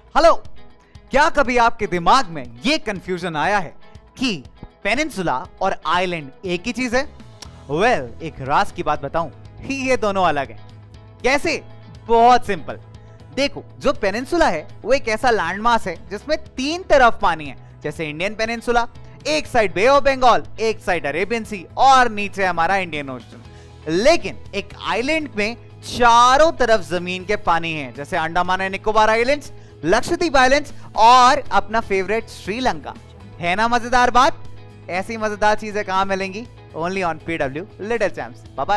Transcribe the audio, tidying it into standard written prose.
Hello, क्या कभी आपके दिमाग में यह कंफ्यूजन आया है कि पेनिनसुला और आइलैंड एक ही चीज है? वेल, एक राज की बात बताऊं, ये दोनों अलग हैं। कैसे? बहुत सिंपल। देखो, जो पेनिनसुला है वो एक ऐसा लैंडमास है जिसमें तीन तरफ पानी है, जैसे इंडियन पेनिनसुला, एक साइड बे ऑफ बंगाल, एक साइड अरेबियन सी और नीचे हमारा इंडियन ओशन। लेकिन एक आइलैंड में चारों तरफ जमीन के पानी है, जैसे Andaman and Nicobar islands, Lakshadweep islands और अपना फेवरेट श्रीलंका। है ना मजेदार बात? ऐसी मजेदार चीजें कहां मिलेंगी? Only on PW little champs. Bye bye.